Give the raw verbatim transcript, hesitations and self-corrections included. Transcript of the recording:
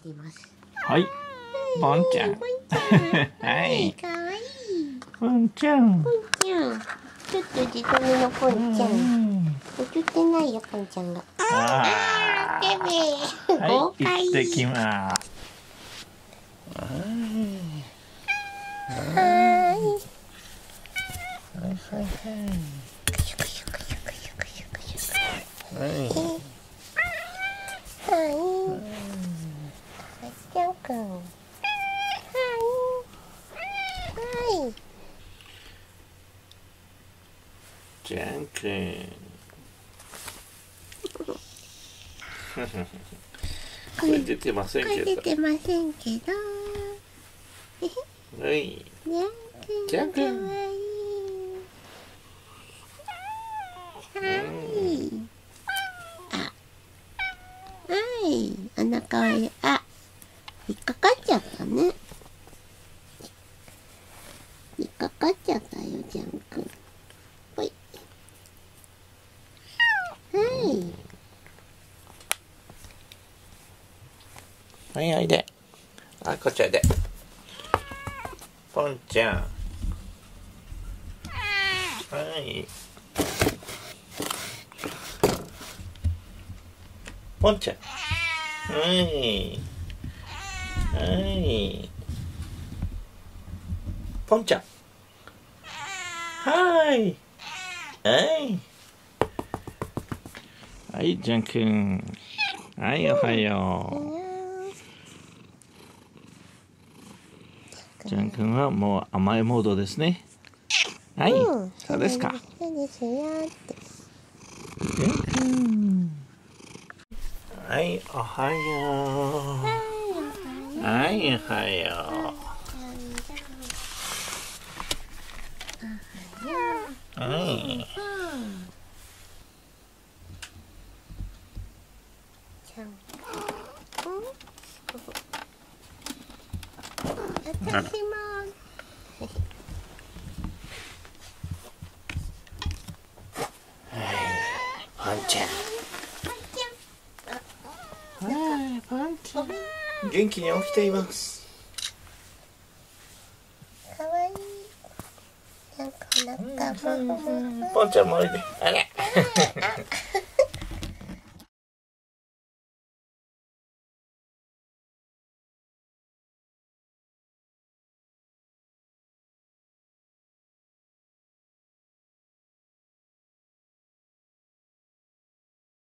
います。 はい、ポンちゃん。はい、 かわいい。 ポンちゃん。 ポンちゃん。ちょっとじとめのポンちゃん。映ってないよ、ポンちゃんが。ああ、ケベ。 はい、行ってきます。はい。はい。はいはいはい。はい。 はい。ちゃんくん。はい。はい。 ちゃんくん。声出てませんけど。 声出てませんけど。 はい。 ちゃんくん。かわいい。はい。あ。はい。お腹は、あ。引っかかっちゃったね。引っかかっちゃったよ、ちゃんくん。ほい。はい。 はい、おいで。あ、こっちおいで。ポンちゃん。はい。ポンちゃん。はい。はい。ポンちゃん。はい。はい。はい、ジャンくん。はい、おはよう。ジャンくんはもう甘えモードですね。はい、うん、そうですか。 そうですよって。 ジャンくん。はい、おはよう。はい、おはよう。はい。 私も。 パンちゃん。はい、パンちゃん。元気に起きています。 かわいい。なんかお腹も。 パンちゃんもおいで。あれ。